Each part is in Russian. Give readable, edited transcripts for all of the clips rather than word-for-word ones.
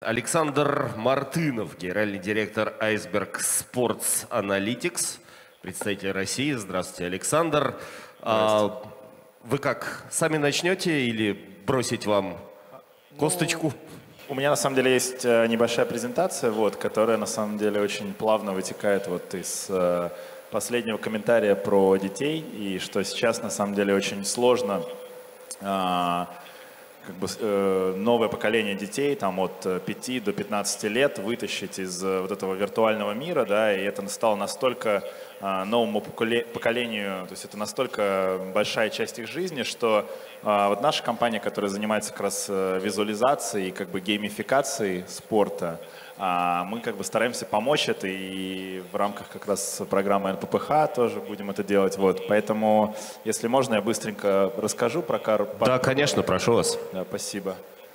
Александр Мартынов, генеральный директор Iceberg Sports Analytics, представитель России. Здравствуйте, Александр. Здравствуйте. Вы как, сами начнете или бросить вам косточку? У меня на самом деле есть небольшая презентация, которая на самом деле очень плавно вытекает из последнего комментария про детей, и что сейчас на самом деле очень сложно новое поколение детей там, от 5 до 15 лет вытащить из вот этого виртуального мира, да, и это стало настолько новому поколению, то есть это настолько большая часть их жизни, что вот наша компания, которая занимается как раз визуализацией и геймификацией спорта, мы стараемся помочь это, и в рамках как раз программы НППХ тоже будем это делать. Поэтому, если можно, я быстренько расскажу про Да, конечно, прошу вас. Да, спасибо.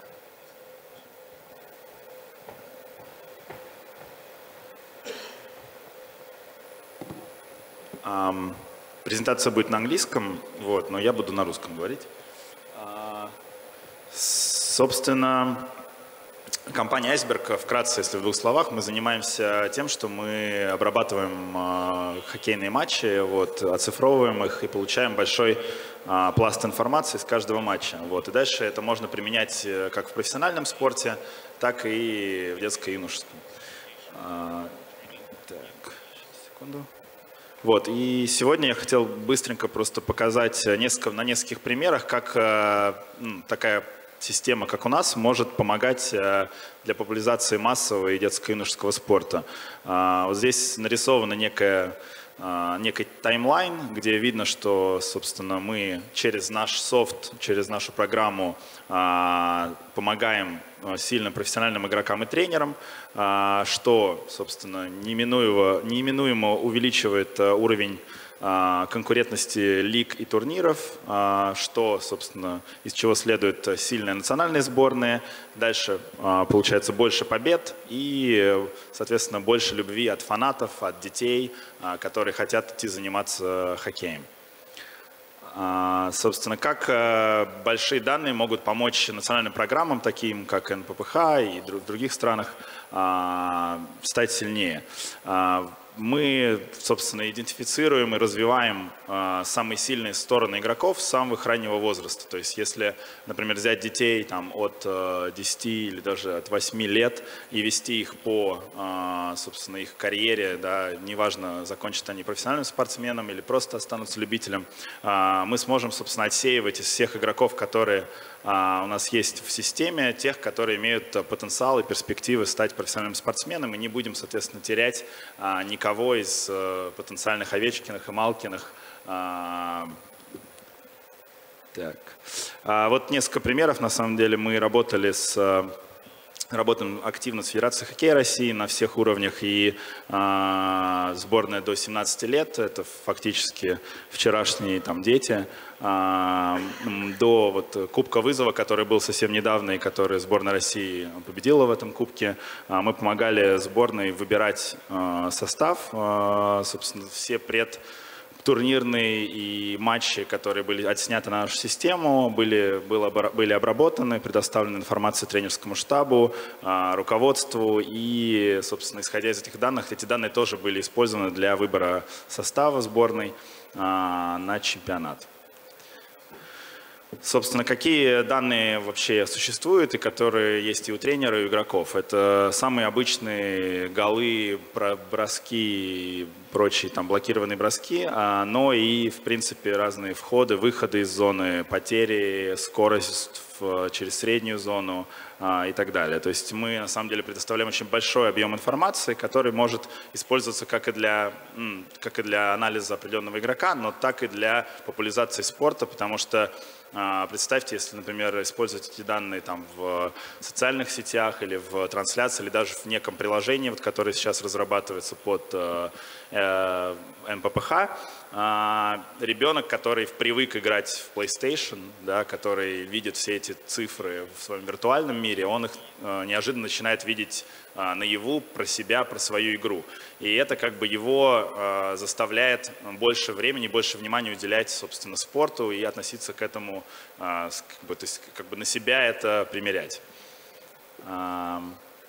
Презентация будет на английском, но я буду на русском говорить. Собственно, компания Iceberg, вкратце, если в двух словах, мы занимаемся тем, что мы обрабатываем хоккейные матчи, оцифровываем их и получаем большой пласт информации с каждого матча. И дальше это можно применять как в профессиональном спорте, так и в детско-юношеском. Так, секунду. И сегодня я хотел быстренько просто показать на нескольких примерах, как такая система, как у нас, может помогать для популяризации массового и детско-юношеского спорта. Здесь нарисована некий таймлайн, где видно, что, собственно, мы через наш софт, через нашу программу помогаем сильно профессиональным игрокам и тренерам, что, собственно, неименуемо увеличивает уровень конкурентности лиг и турниров, что, собственно, из чего следует сильные национальные сборные. Дальше получается больше побед и, соответственно, больше любви от фанатов, от детей, которые хотят идти заниматься хоккеем. Собственно, как большие данные могут помочь национальным программам, таким как НППХ и в других странах, стать сильнее. Мы, собственно, идентифицируем и развиваем самые сильные стороны игроков с самого раннего возраста. То есть, если, например, взять детей от 10 или даже от 8 лет и вести их по, собственно, их карьере, да, неважно, закончат они профессиональным спортсменом или просто останутся любителем, мы сможем, собственно, отсеивать из всех игроков, которые у нас есть в системе, тех, которые имеют потенциал и перспективы стать профессиональным спортсменом, и не будем, соответственно, терять никого из потенциальных Овечкиных и Малкиных. Так. Несколько примеров. На самом деле мы работаем активно с Федерацией хоккея России на всех уровнях, и сборная до 17 лет, это фактически вчерашние дети, до Кубка вызова, который был совсем недавно и который сборная России победила в этом кубке. Мы помогали сборной выбирать состав, собственно, все предтурнирные и матчи, которые были отсняты на нашу систему, были обработаны, предоставлена информация тренерскому штабу, руководству, и, собственно, исходя из этих данных, эти данные тоже были использованы для выбора состава сборной на чемпионат. Собственно, какие данные вообще существуют и которые есть и у тренера, и у игроков? Это самые обычные голы, броски и прочие блокированные броски, но и, в принципе, разные входы, выходы из зоны, потери, скорость через среднюю зону и так далее. То есть мы, на самом деле, предоставляем очень большой объем информации, который может использоваться как и для анализа определенного игрока, но так и для популяризации спорта, потому что представьте, если, например, использовать эти данные в социальных сетях или в трансляции, или даже в неком приложении, которое сейчас разрабатывается под НППХ, ребенок, который привык играть в PlayStation, да, который видит все эти цифры в своем виртуальном мире, он их неожиданно начинает видеть наяву про себя, про свою игру. И это его заставляет больше времени, больше внимания уделять, собственно, спорту и относиться к этому, то есть на себя это примерять.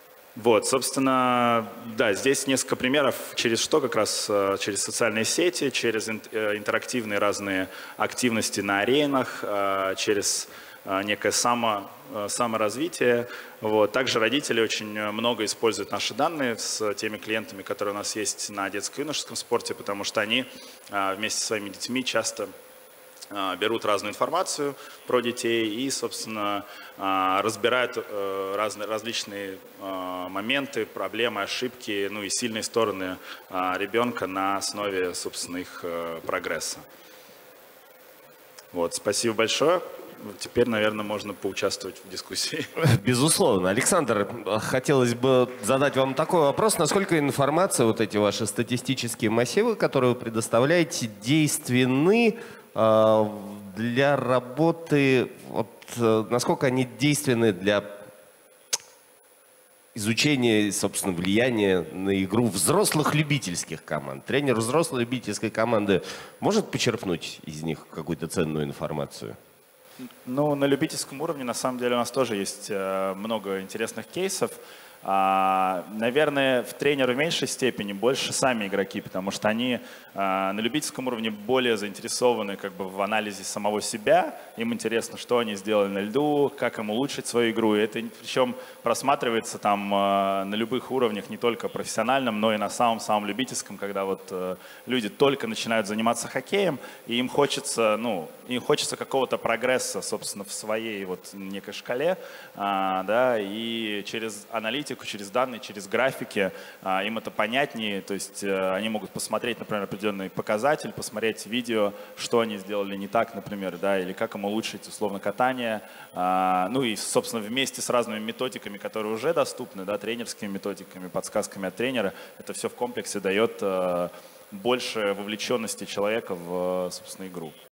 Вот, собственно, да, здесь несколько примеров, через что как раз, через социальные сети, через интерактивные разные активности на аренах, через некое саморазвитие. Вот. Также родители очень много используют наши данные с теми клиентами, которые у нас есть на детско-юношеском спорте, потому что они вместе со своими детьми часто берут разную информацию про детей и, собственно, разбирают различные моменты, проблемы, ошибки, ну и сильные стороны ребенка на основе, собственно, их прогресса. Вот, спасибо большое. Теперь, наверное, можно поучаствовать в дискуссии. Безусловно. Александр, хотелось бы задать вам такой вопрос. Насколько информация, вот эти ваши статистические массивы, которые вы предоставляете, действенны для работы, вот, насколько они действенны для изучения, собственно, влияния на игру взрослых любительских команд? Тренер взрослой любительской команды может почерпнуть из них какую-то ценную информацию? Ну, на любительском уровне, на самом деле, у нас тоже есть много интересных кейсов. Наверное, в тренеры в меньшей степени, больше сами игроки, потому что они на любительском уровне более заинтересованы как бы в анализе самого себя. Им интересно, что они сделали на льду, как им улучшить свою игру. И это причем просматривается там на любых уровнях, не только профессиональном, но и на самом-самом любительском, когда вот люди только начинают заниматься хоккеем, и им хочется какого-то прогресса, собственно, в своей вот некой шкале, да, и через аналитику, через данные, через графики им это понятнее, то есть они могут посмотреть, например, определенный показатель, посмотреть видео, что они сделали не так, например, да, или как им улучшить условно катание, ну и, собственно, вместе с разными методиками, которые уже доступны, да, тренерскими методиками, подсказками от тренера, это все в комплексе дает больше вовлеченности человека в, собственно, игру.